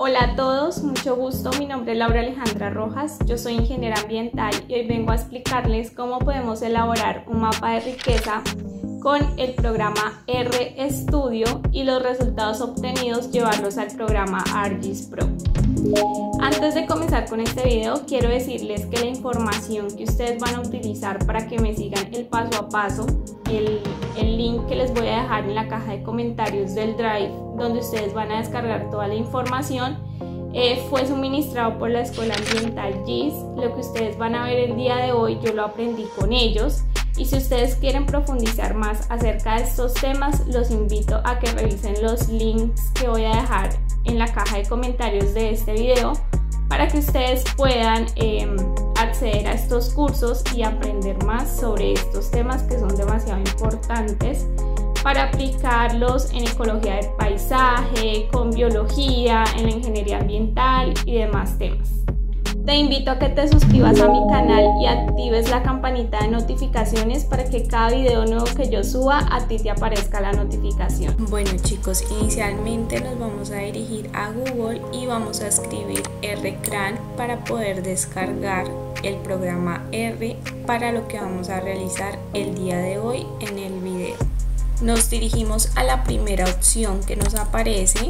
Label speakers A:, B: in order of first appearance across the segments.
A: Hola a todos, mucho gusto, mi nombre es Laura Alejandra Rojas, yo soy ingeniera ambiental y hoy vengo a explicarles cómo podemos elaborar un mapa de riqueza con el programa RStudio y los resultados obtenidos llevarlos al programa ArcGIS Pro. Antes de comenzar con este video, quiero decirles que la información que ustedes van a utilizar para que me sigan el paso a paso, el link que les voy a dejar en la caja de comentarios del Drive, donde ustedes van a descargar toda la información, fue suministrado por la Escuela Ambiental GIS. Lo que ustedes van a ver el día de hoy, yo lo aprendí con ellos. Y si ustedes quieren profundizar más acerca de estos temas, los invito a que revisen los links que voy a dejar en la caja de comentarios de este video para que ustedes puedan acceder a estos cursos y aprender más sobre estos temas que son demasiado importantes para aplicarlos en ecología del paisaje, con biología, en la ingeniería ambiental y demás temas. Te invito a que te suscribas a mi canal y actives la campanita de notificaciones para que cada video nuevo que yo suba a ti te aparezca la notificación.
B: Bueno chicos, inicialmente nos vamos a dirigir a Google y vamos a escribir RCran para poder descargar el programa R para lo que vamos a realizar el día de hoy en el video. Nos dirigimos a la primera opción que nos aparece.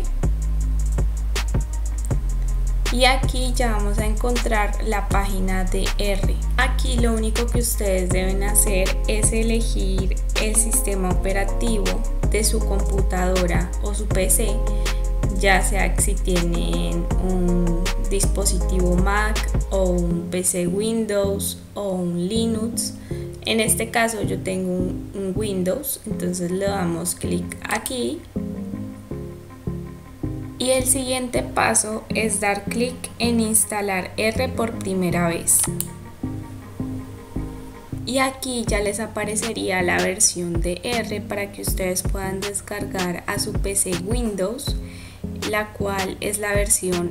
B: Y aquí ya vamos a encontrar la página de R. Aquí lo único que ustedes deben hacer es elegir el sistema operativo de su computadora o su PC, ya sea que si tienen un dispositivo Mac o un PC Windows o un Linux. En este caso yo tengo un Windows, entonces le damos clic aquí. Y el siguiente paso es dar clic en instalar R por primera vez. Y aquí ya les aparecería la versión de R para que ustedes puedan descargar a su PC Windows, la cual es la versión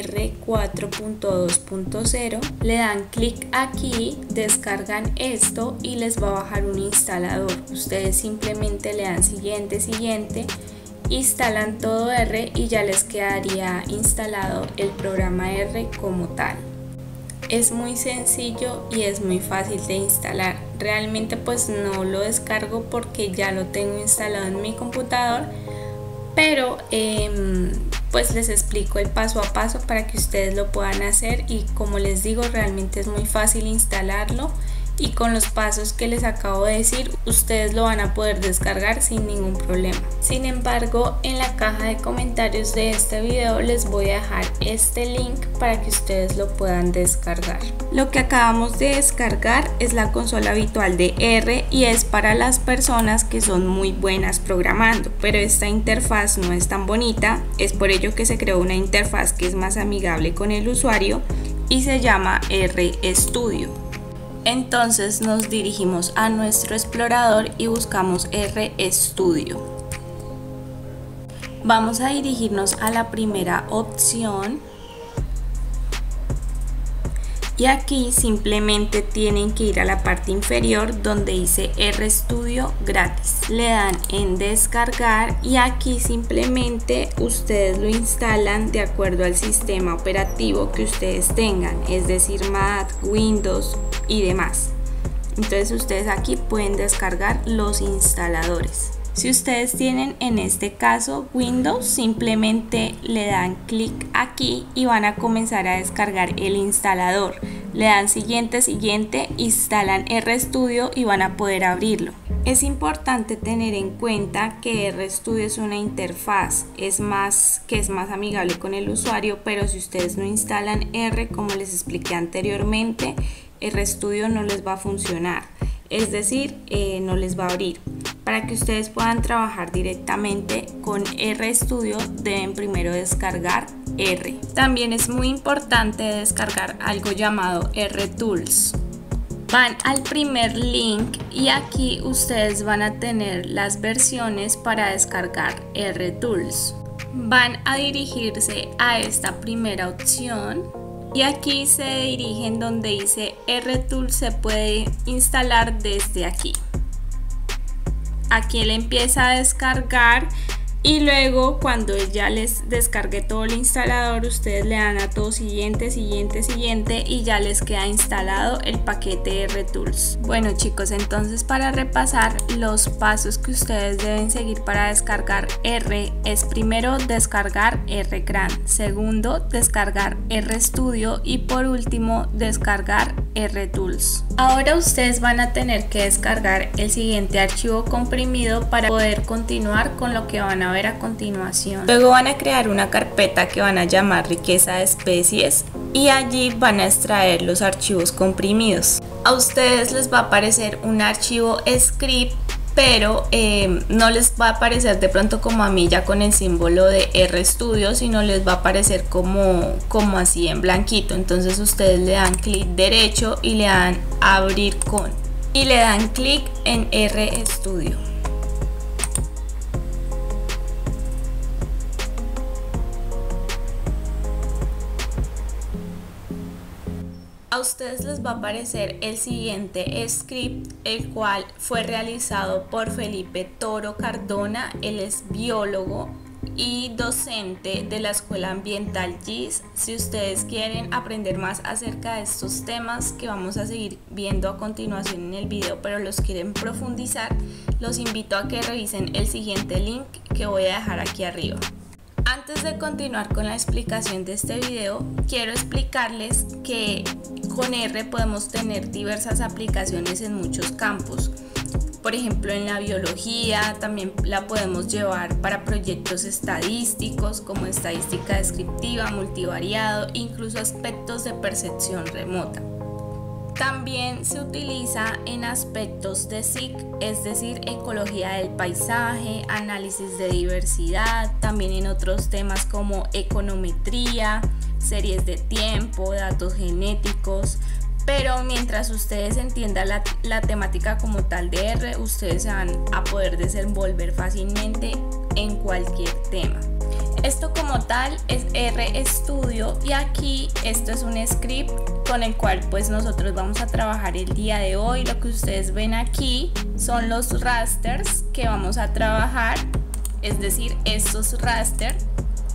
B: R4.2.0. Le dan clic aquí, descargan esto y les va a bajar un instalador. Ustedes simplemente le dan siguiente, instalan todo R y ya les quedaría instalado el programa R como tal. Es muy sencillo y es muy fácil de instalar. Realmente pues no lo descargo porque ya lo tengo instalado en mi computador, pero pues les explico el paso a paso para que ustedes lo puedan hacer, y como les digo, realmente es muy fácil instalarlo. Y con los pasos que les acabo de decir, ustedes lo van a poder descargar sin ningún problema. Sin embargo, en la caja de comentarios de este video les voy a dejar este link para que ustedes lo puedan descargar. Lo que acabamos de descargar es la consola habitual de R y es para las personas que son muy buenas programando, pero esta interfaz no es tan bonita. Es por ello que se creó una interfaz que es más amigable con el usuario y se llama RStudio. Entonces nos dirigimos a nuestro explorador y buscamos RStudio. Vamos a dirigirnos a la primera opción y aquí simplemente tienen que ir a la parte inferior donde dice RStudio gratis. Le dan en descargar y aquí simplemente ustedes lo instalan de acuerdo al sistema operativo que ustedes tengan, es decir, Mac, Windows y demás. Entonces ustedes aquí pueden descargar los instaladores. Si ustedes tienen en este caso Windows, simplemente le dan clic aquí y van a comenzar a descargar el instalador. Le dan siguiente, instalan RStudio y van a poder abrirlo. Es importante tener en cuenta que RStudio es una interfaz, es más amigable con el usuario, pero si ustedes no instalan R, como les expliqué anteriormente, RStudio no les va a funcionar, es decir, no les va a abrir. Para que ustedes puedan trabajar directamente con RStudio deben primero descargar R. También es muy importante descargar algo llamado RTools. Van al primer link y aquí ustedes van a tener las versiones para descargar RTools. Van a dirigirse a esta primera opción y aquí se dirigen donde dice RTools, se puede instalar desde aquí. Aquí él empieza a descargar y luego cuando ya les descargue todo el instalador, ustedes le dan a todo siguiente y ya les queda instalado el paquete RTools. Bueno chicos, entonces para repasar los pasos que ustedes deben seguir para descargar R es: primero descargar RGrant, segundo descargar RStudio y por último descargar RTools. Ahora ustedes van a tener que descargar el siguiente archivo comprimido para poder continuar con lo que van a ver a continuación. Luego van a crear una carpeta que van a llamar riqueza de especies y allí van a extraer los archivos comprimidos. A ustedes les va a aparecer un archivo script, pero no les va a aparecer de pronto como a mí ya con el símbolo de RStudio, sino les va a aparecer como así en blanquito. Entonces ustedes le dan clic derecho y le dan abrir con y le dan clic en RStudio. A ustedes les va a aparecer el siguiente script, el cual fue realizado por Felipe Toro Cardona. Él es biólogo y docente de la Escuela Ambiental GIS. Si ustedes quieren aprender más acerca de estos temas que vamos a seguir viendo a continuación en el video, pero los quieren profundizar, los invito a que revisen el siguiente link que voy a dejar aquí arriba. Antes de continuar con la explicación de este video, quiero explicarles que con R podemos tener diversas aplicaciones en muchos campos. Por ejemplo, en la biología también la podemos llevar para proyectos estadísticos como estadística descriptiva, multivariado, incluso aspectos de percepción remota. También se utiliza en aspectos de SIC, es decir, ecología del paisaje, análisis de diversidad, también en otros temas como econometría, series de tiempo, datos genéticos. Pero mientras ustedes entiendan la temática como tal de R, ustedes se van a poder desenvolver fácilmente en cualquier tema. Esto como tal es RStudio y aquí esto es un script con el cual pues nosotros vamos a trabajar el día de hoy. Lo que ustedes ven aquí son los rasters que vamos a trabajar, es decir, estos rasters.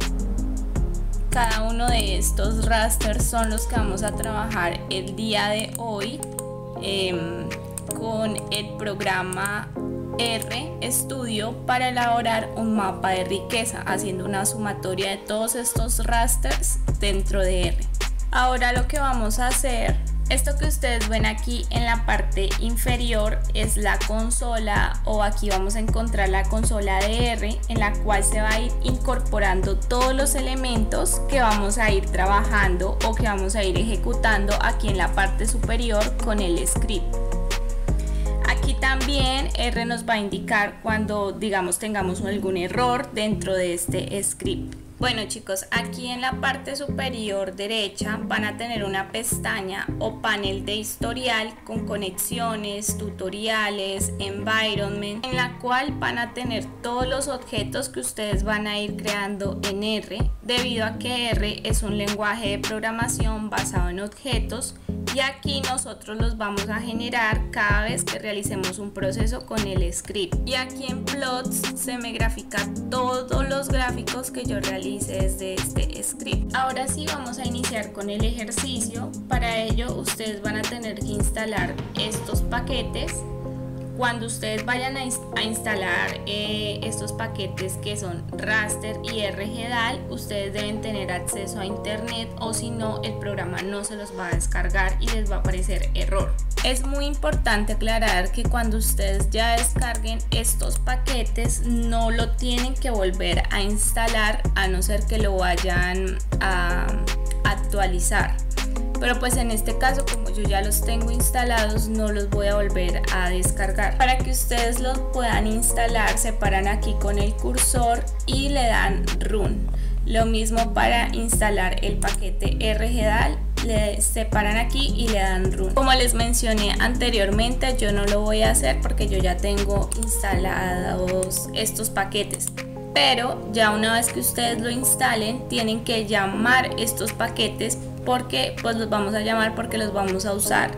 B: Cada uno de estos rasters son los que vamos a trabajar el día de hoy con el programa RStudio para elaborar un mapa de riqueza, haciendo una sumatoria de todos estos rasters dentro de R. Ahora lo que vamos a hacer, esto que ustedes ven aquí en la parte inferior es la consola, o aquí vamos a encontrar la consola de R, en la cual se va a ir incorporando todos los elementos que vamos a ir trabajando o que vamos a ir ejecutando aquí en la parte superior con el script. Aquí también R nos va a indicar cuando, digamos, tengamos algún error dentro de este script. Bueno chicos, aquí en la parte superior derecha van a tener una pestaña o panel de historial con conexiones, tutoriales, environment, en la cual van a tener todos los objetos que ustedes van a ir creando en R, debido a que R es un lenguaje de programación basado en objetos y aquí nosotros los vamos a generar cada vez que realicemos un proceso con el script. Y aquí en plots se me grafican todos los gráficos que yo realice desde este script. Ahora sí vamos a iniciar con el ejercicio. Para ello ustedes van a tener que instalar estos paquetes. Cuando ustedes vayan a instalar estos paquetes que son raster y RGDAL, ustedes deben tener acceso a internet, o si no el programa no se los va a descargar y les va a aparecer error. Es muy importante aclarar que cuando ustedes ya descarguen estos paquetes no lo tienen que volver a instalar, a no ser que lo vayan a actualizar. Pero pues en este caso, como yo ya los tengo instalados, no los voy a volver a descargar. Para que ustedes los puedan instalar, se paran aquí con el cursor y le dan Run. Lo mismo para instalar el paquete RGDAL, le separan aquí y le dan Run. Como les mencioné anteriormente, yo no lo voy a hacer porque yo ya tengo instalados estos paquetes. Pero ya una vez que ustedes lo instalen, tienen que llamar estos paquetes, porque pues los vamos a llamar porque los vamos a usar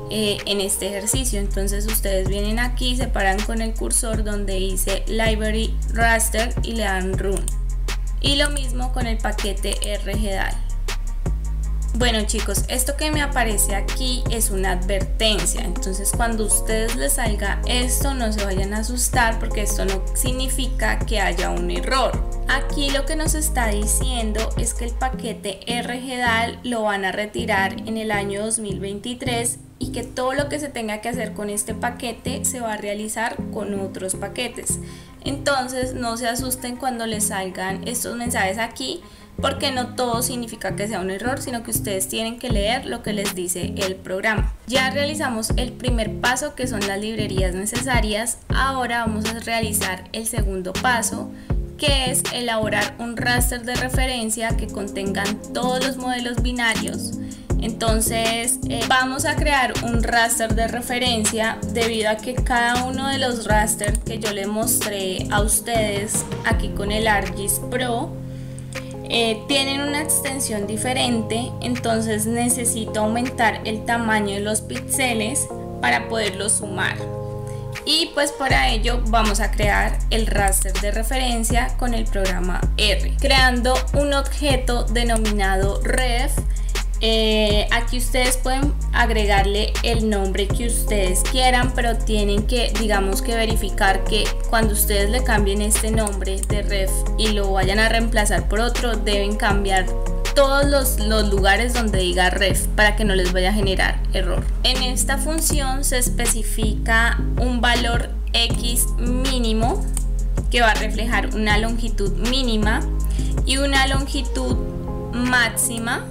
B: en este ejercicio. Entonces ustedes vienen aquí, se paran con el cursor donde dice Library Raster y le dan Run. Y lo mismo con el paquete RGDAL. Bueno chicos, esto que me aparece aquí es una advertencia, entonces cuando a ustedes les salga esto no se vayan a asustar porque esto no significa que haya un error. Aquí lo que nos está diciendo es que el paquete RGDAL lo van a retirar en el año 2023 y que todo lo que se tenga que hacer con este paquete se va a realizar con otros paquetes. Entonces no se asusten cuando les salgan estos mensajes aquí, porque no todo significa que sea un error, sino que ustedes tienen que leer lo que les dice el programa. Ya realizamos el primer paso, que son las librerías necesarias. Ahora vamos a realizar el segundo paso, que es elaborar un raster de referencia que contengan todos los modelos binarios. Entonces vamos a crear un raster de referencia debido a que cada uno de los rasters que yo les mostré a ustedes aquí con el ArcGIS Pro tienen una extensión diferente, entonces necesito aumentar el tamaño de los píxeles para poderlos sumar. Y pues para ello vamos a crear el raster de referencia con el programa R, creando un objeto denominado ref. Aquí ustedes pueden agregarle el nombre que ustedes quieran, pero tienen que, digamos que verificar que cuando ustedes le cambien este nombre de ref y lo vayan a reemplazar por otro, deben cambiar todos los lugares donde diga ref para que no les vaya a generar error. En esta función se especifica un valor X mínimo que va a reflejar una longitud mínima y una longitud máxima.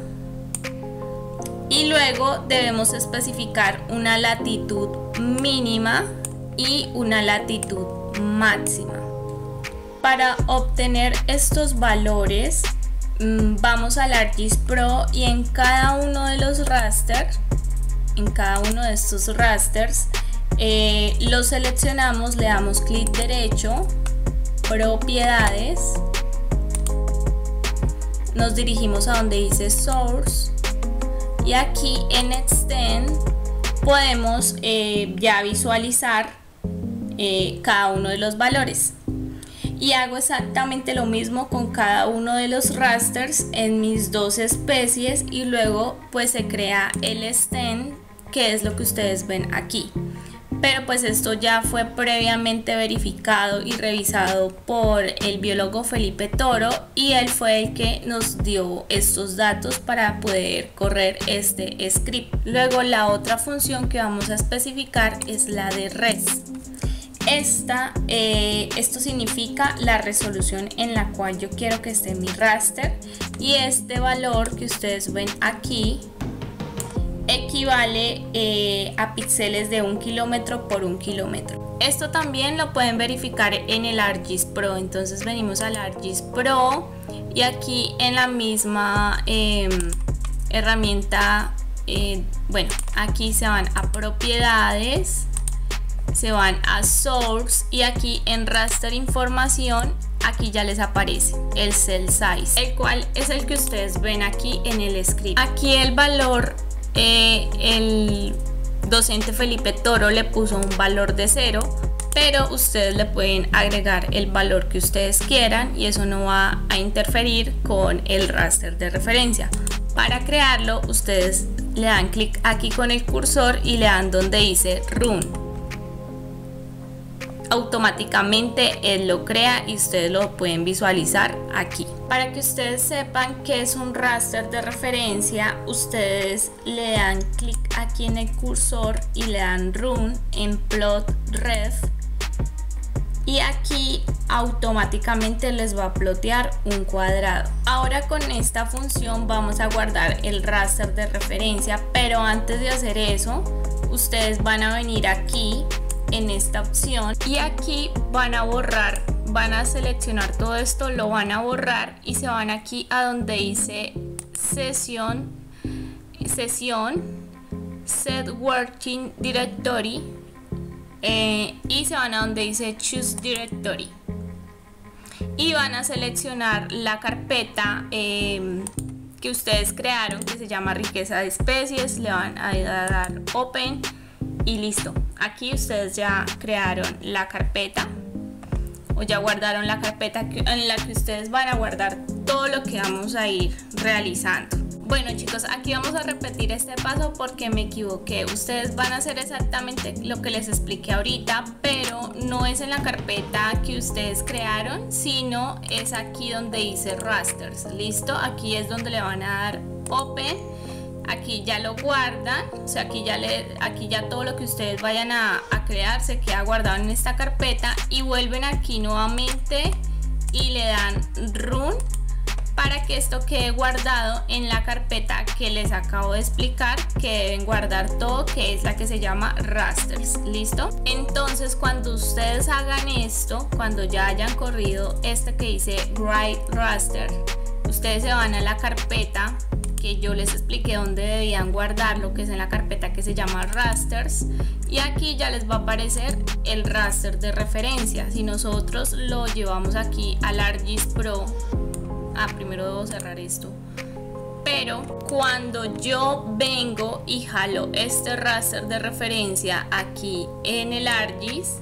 B: Y luego debemos especificar una latitud mínima y una latitud máxima. Para obtener estos valores vamos al ArcGIS Pro y en cada uno de los rasters, los seleccionamos, le damos clic derecho, propiedades, nos dirigimos a donde dice Source. Y aquí en Extend podemos ya visualizar cada uno de los valores. Y hago exactamente lo mismo con cada uno de los rasters en mis dos especies y luego pues se crea el Extend, que es lo que ustedes ven aquí. Pero pues esto ya fue previamente verificado y revisado por el biólogo Felipe Toro y él fue el que nos dio estos datos para poder correr este script. Luego la otra función que vamos a especificar es la de res. Esto significa la resolución en la cual yo quiero que esté mi raster y este valor que ustedes ven aquí equivale a píxeles de 1 kilómetro por 1 kilómetro. Esto también lo pueden verificar en el ArcGIS Pro. Entonces venimos al ArcGIS Pro y aquí en la misma herramienta, bueno, aquí se van a propiedades, se van a Source y aquí en Raster Información, aquí ya les aparece el Cell Size, el cual es el que ustedes ven aquí en el script. Aquí el valor, el docente Felipe Toro le puso un valor de 0, pero ustedes le pueden agregar el valor que ustedes quieran y eso no va a interferir con el raster de referencia. Para crearlo ustedes le dan clic aquí con el cursor y le dan donde dice Run. Automáticamente él lo crea y ustedes lo pueden visualizar aquí. Para que ustedes sepan que es un raster de referencia, ustedes le dan clic aquí en el cursor y le dan Run en Plot Ref y aquí automáticamente les va a plotear un cuadrado. Ahora con esta función vamos a guardar el raster de referencia, pero antes de hacer eso ustedes van a venir aquí en esta opción y aquí van a borrar, van a seleccionar todo esto, lo van a borrar y se van aquí a donde dice sesión, set working directory y se van a donde dice choose directory y van a seleccionar la carpeta que ustedes crearon, que se llama riqueza de especies, le van a dar open y listo. Aquí ustedes ya crearon la carpeta o ya guardaron la carpeta en la que ustedes van a guardar todo lo que vamos a ir realizando. Bueno chicos, aquí vamos a repetir este paso porque me equivoqué. Ustedes van a hacer exactamente lo que les expliqué ahorita, pero no es en la carpeta que ustedes crearon, sino es aquí donde dice rasters. Listo, aquí es donde le van a dar open. Aquí ya lo guardan, o sea, aquí ya todo lo que ustedes vayan a crear se queda guardado en esta carpeta, y vuelven aquí nuevamente y le dan run para que esto quede guardado en la carpeta que les acabo de explicar que deben guardar todo, que es la que se llama rasters. ¿Listo? Entonces cuando ustedes hagan esto, cuando ya hayan corrido este que dice write raster, ustedes se van a la carpeta que yo les expliqué donde debían guardar, lo que es en la carpeta que se llama rasters, y aquí ya les va a aparecer el raster de referencia. Si nosotros lo llevamos aquí al ArcGIS Pro, primero debo cerrar esto, pero cuando yo vengo y jalo este raster de referencia aquí en el ArcGIS,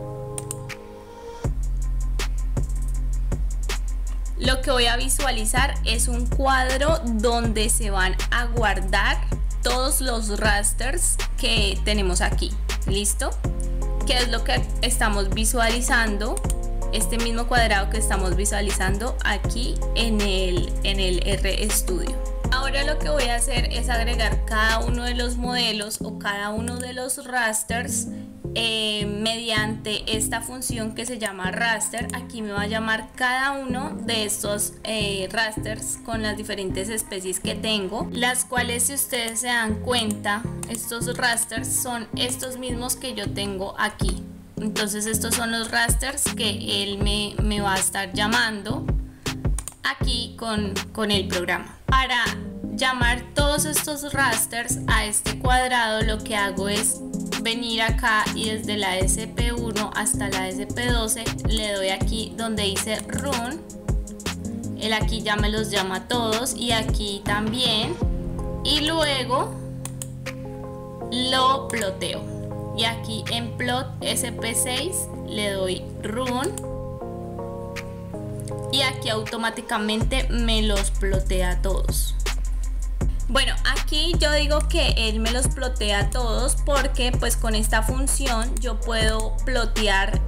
B: lo que voy a visualizar es un cuadro donde se van a guardar todos los rasters que tenemos aquí. ¿Listo? ¿Qué es lo que estamos visualizando? Este mismo cuadrado que estamos visualizando aquí en el RStudio. Ahora lo que voy a hacer es agregar cada uno de los modelos o cada uno de los rasters mediante esta función que se llama raster. Aquí me va a llamar cada uno de estos rasters con las diferentes especies que tengo, las cuales, si ustedes se dan cuenta, estos rasters son estos mismos que yo tengo aquí. Entonces estos son los rasters que él me va a estar llamando aquí con el programa. Para llamar todos estos rasters a este cuadrado, lo que hago es venir acá y desde la SP1 hasta la SP12 le doy aquí donde dice run. Él aquí ya me los llama todos, y aquí también, y luego lo ploteo. Y aquí en plot SP6 le doy run y aquí automáticamente me los plotea todos. Bueno, aquí yo digo que él me los plotea todos porque pues con esta función yo puedo plotear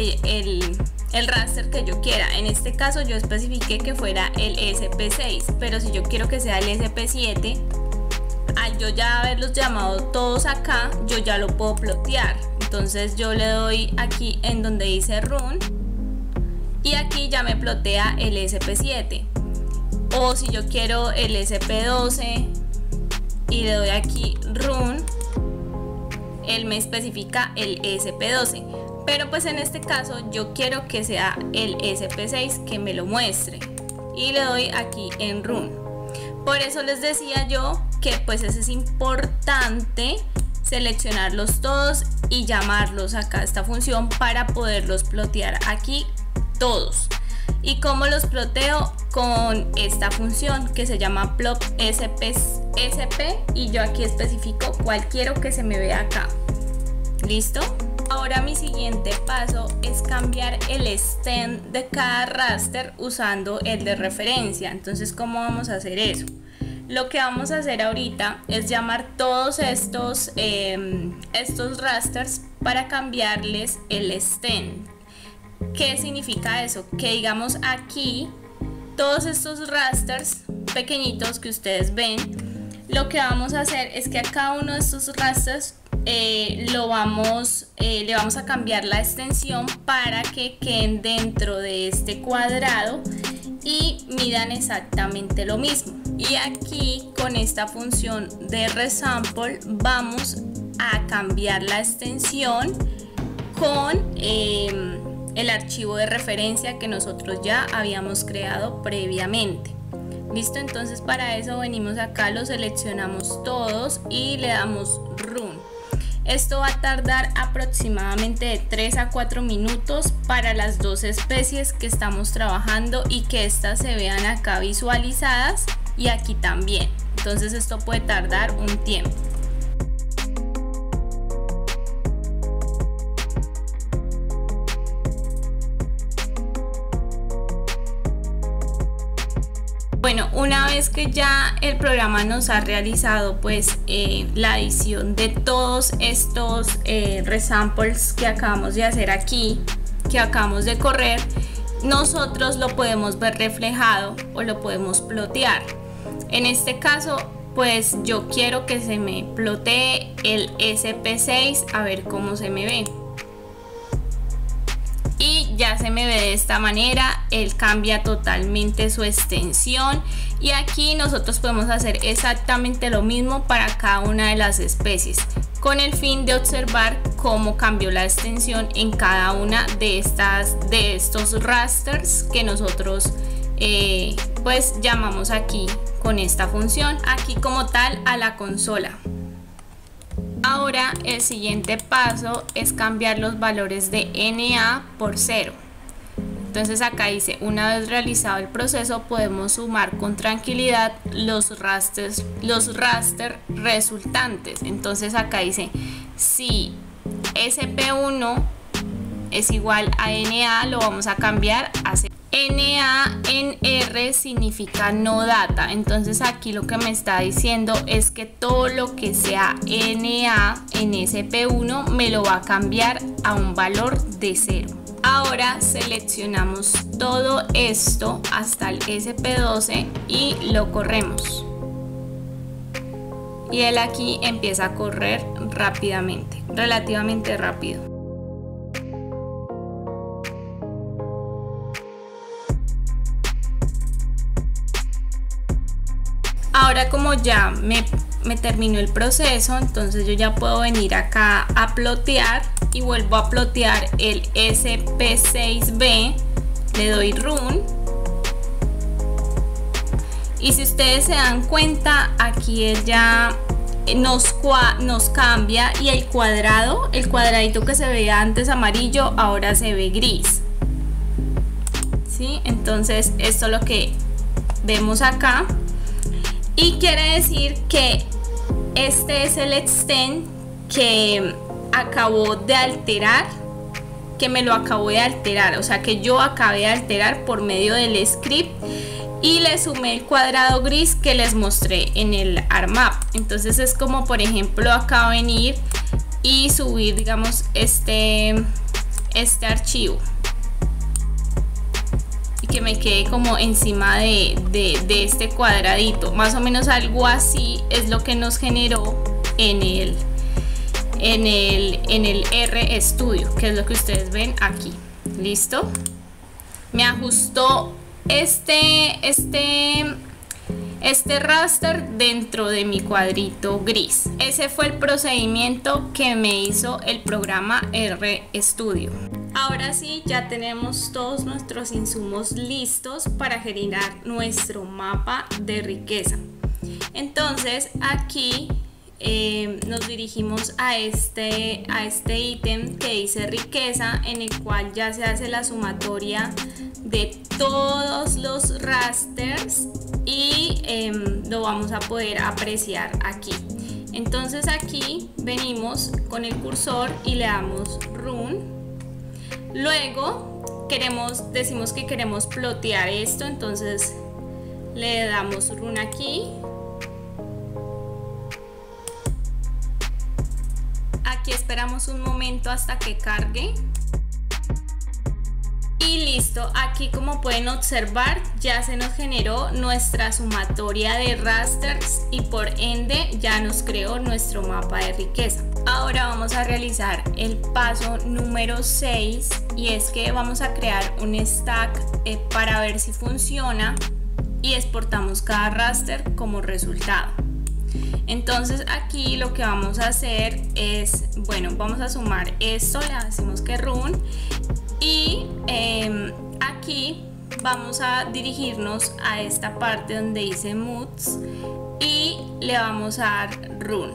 B: el raster que yo quiera. En este caso yo especifiqué que fuera el SP6, pero si yo quiero que sea el SP7, al yo ya haberlos llamado todos acá, yo ya lo puedo plotear. Entonces yo le doy aquí en donde dice run y aquí ya me plotea el SP7. O si yo quiero el SP12 y le doy aquí run, él me especifica el SP12. Pero pues en este caso yo quiero que sea el SP6 que me lo muestre, y le doy aquí en run. Por eso les decía yo que pues es importante seleccionarlos todos y llamarlos acá a esta función para poderlos plotear aquí todos. ¿Y cómo los ploteo? Con esta función que se llama plot SP, y yo aquí especifico cuál quiero que se me vea acá. ¿Listo? Ahora mi siguiente paso es cambiar el extend de cada raster usando el de referencia. Entonces, ¿cómo vamos a hacer eso? Lo que vamos a hacer ahorita es llamar todos estos rasters para cambiarles el extend. ¿Qué significa eso? Que digamos aquí todos estos rasters pequeñitos que ustedes ven, lo que vamos a hacer es que a cada uno de estos rasters le vamos a cambiar la extensión para que queden dentro de este cuadrado y midan exactamente lo mismo. Y aquí con esta función de resample vamos a cambiar la extensión con el archivo de referencia que nosotros ya habíamos creado previamente. Listo, entonces para eso venimos acá, lo seleccionamos todos y le damos run. Esto va a tardar aproximadamente de 3 a 4 minutos para las dos especies que estamos trabajando y que estas se vean acá visualizadas. y aquí también. Entonces esto puede tardar un tiempo. Bueno, una vez que ya el programa nos ha realizado pues la edición de todos estos resamples que acabamos de hacer aquí, que acabamos de correr, nosotros lo podemos ver reflejado o lo podemos plotear. En este caso pues yo quiero que se me plotee el SP6 a ver cómo se me ve. Y ya se me ve de esta manera, él cambia totalmente su extensión y aquí nosotros podemos hacer exactamente lo mismo para cada una de las especies con el fin de observar cómo cambió la extensión en cada una de estos rasters que nosotros pues llamamos aquí con esta función aquí como tal a la consola. Ahora el siguiente paso es cambiar los valores de NA por 0. Entonces acá dice, una vez realizado el proceso podemos sumar con tranquilidad los raster resultantes. Entonces acá dice, si SP1 es igual a NA, lo vamos a cambiar a 0. NA en R significa no data, entonces aquí lo que me está diciendo es que todo lo que sea NA en SP1 me lo va a cambiar a un valor de 0. Ahora seleccionamos todo esto hasta el SP12 y lo corremos. Y él aquí empieza a correr rápidamente, relativamente rápido. Ahora como ya me terminó el proceso, entonces yo ya puedo venir acá a plotear y vuelvo a plotear el SP6B, le doy Run y si ustedes se dan cuenta aquí él ya nos cambia y el cuadradito que se veía antes amarillo ahora se ve gris, ¿sí? Entonces esto es lo que vemos acá. Y quiere decir que este es el extend que acabó de alterar, que me lo acabó de alterar, o sea que yo acabé de alterar por medio del script y le sumé el cuadrado gris que les mostré en el ArmMap. Entonces es como por ejemplo acá venir y subir digamos este archivo. Que me quede como encima de este cuadradito, más o menos algo así es lo que nos generó en el RStudio, que es lo que ustedes ven aquí. Listo, me ajustó este raster dentro de mi cuadrito gris. Ese fue el procedimiento que me hizo el programa RStudio. Ahora sí, ya tenemos todos nuestros insumos listos para generar nuestro mapa de riqueza. Entonces aquí nos dirigimos a este ítem que dice riqueza, en el cual ya se hace la sumatoria de todos los rasters y lo vamos a poder apreciar aquí. Entonces aquí venimos con el cursor y le damos Run. Luego decimos que queremos plotear esto, entonces le damos Run aquí. Aquí esperamos un momento hasta que cargue. Y listo, aquí como pueden observar ya se nos generó nuestra sumatoria de rasters y por ende ya nos creó nuestro mapa de riqueza. Ahora vamos a realizar el paso número 6 y es que vamos a crear un stack para ver si funciona y exportamos cada raster como resultado. Entonces aquí lo que vamos a hacer es, bueno, vamos a sumar esto, le decimos que Run y aquí vamos a dirigirnos a esta parte donde dice Moods y le vamos a dar Run.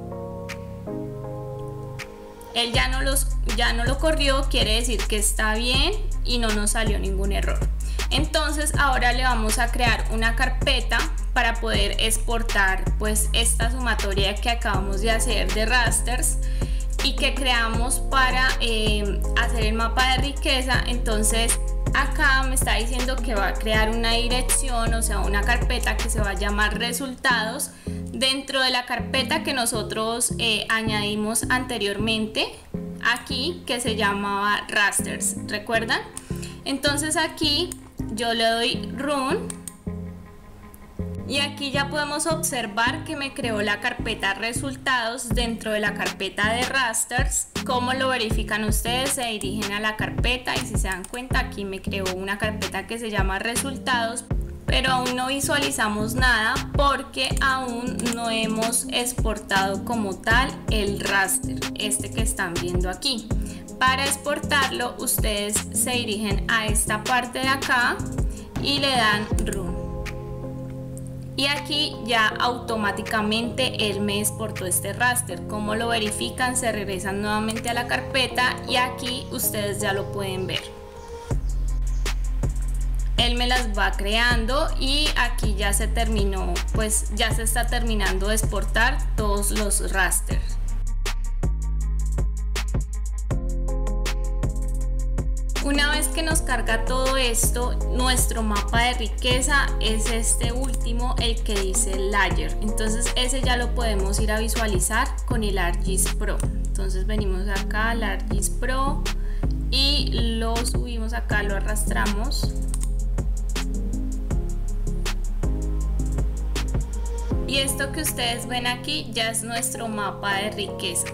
B: Él ya no lo corrió, quiere decir que está bien y no nos salió ningún error. Entonces ahora le vamos a crear una carpeta para poder exportar pues esta sumatoria que acabamos de hacer de rasters y que creamos para hacer el mapa de riqueza. Entonces acá me está diciendo que va a crear una dirección, o sea una carpeta que se va a llamar resultados dentro de la carpeta que nosotros añadimos anteriormente aquí, que se llamaba rasters, ¿recuerdan? Entonces aquí yo le doy run y aquí ya podemos observar que me creó la carpeta resultados dentro de la carpeta de rasters. ¿Cómo lo verifican ustedes? Se dirigen a la carpeta y si se dan cuenta aquí me creó una carpeta que se llama resultados, pero aún no visualizamos nada porque aún no hemos exportado como tal el raster, este que están viendo aquí. Para exportarlo ustedes se dirigen a esta parte de acá y le dan run. Y aquí ya automáticamente él me exportó este raster. ¿Cómo lo verifican? Se regresan nuevamente a la carpeta y aquí ustedes ya lo pueden ver. Él me las va creando y aquí ya se terminó, pues ya se está terminando de exportar todos los rasters. Una vez que nos carga todo esto, nuestro mapa de riqueza es este último, el que dice layer. Entonces ese ya lo podemos ir a visualizar con el ArcGIS Pro. Entonces venimos acá al ArcGIS Pro y lo subimos acá, lo arrastramos. Y esto que ustedes ven aquí ya es nuestro mapa de riqueza.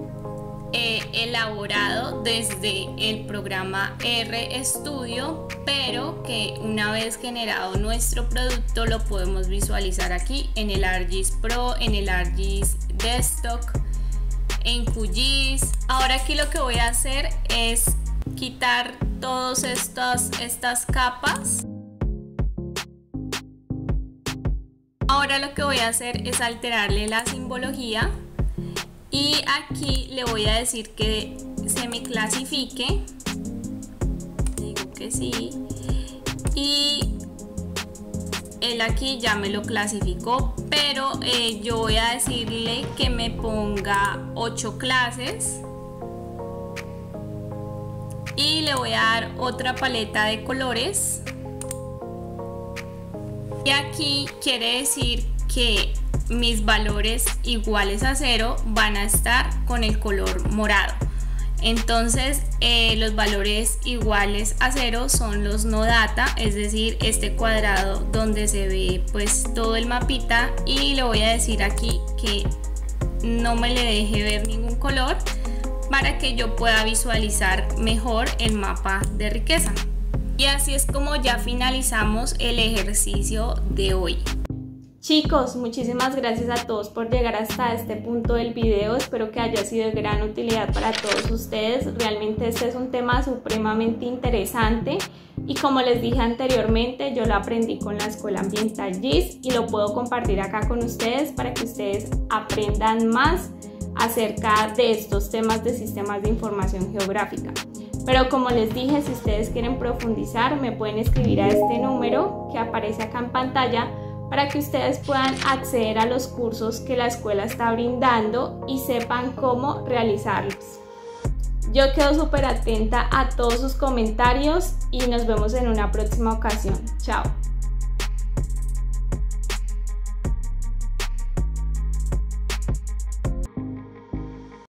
B: Elaborado desde el programa RStudio, pero que una vez generado nuestro producto lo podemos visualizar aquí en el ArcGIS Pro, en el ArcGIS Desktop, en QGIS. Ahora aquí lo que voy a hacer es quitar todas estas capas. Ahora lo que voy a hacer es alterarle la simbología. Y aquí le voy a decir que se me clasifique, digo que sí, y él aquí ya me lo clasificó, pero yo voy a decirle que me ponga 8 clases y le voy a dar otra paleta de colores y aquí quiere decir que mis valores iguales a 0 van a estar con el color morado. Entonces los valores iguales a 0 son los no data, es decir, este cuadrado donde se ve pues todo el mapita, y le voy a decir aquí que no me le deje ver ningún color para que yo pueda visualizar mejor el mapa de riqueza. Y así es como ya finalizamos el ejercicio de hoy.
A: Chicos, muchísimas gracias a todos por llegar hasta este punto del video. Espero que haya sido de gran utilidad para todos ustedes. Realmente este es un tema supremamente interesante y como les dije anteriormente, yo lo aprendí con la Escuela Ambiental GIS y lo puedo compartir acá con ustedes para que ustedes aprendan más acerca de estos temas de sistemas de información geográfica. Pero como les dije, si ustedes quieren profundizar, me pueden escribir a este número que aparece acá en pantalla para que ustedes puedan acceder a los cursos que la escuela está brindando y sepan cómo realizarlos. Yo quedo súper atenta a todos sus comentarios y nos vemos en una próxima ocasión. Chao.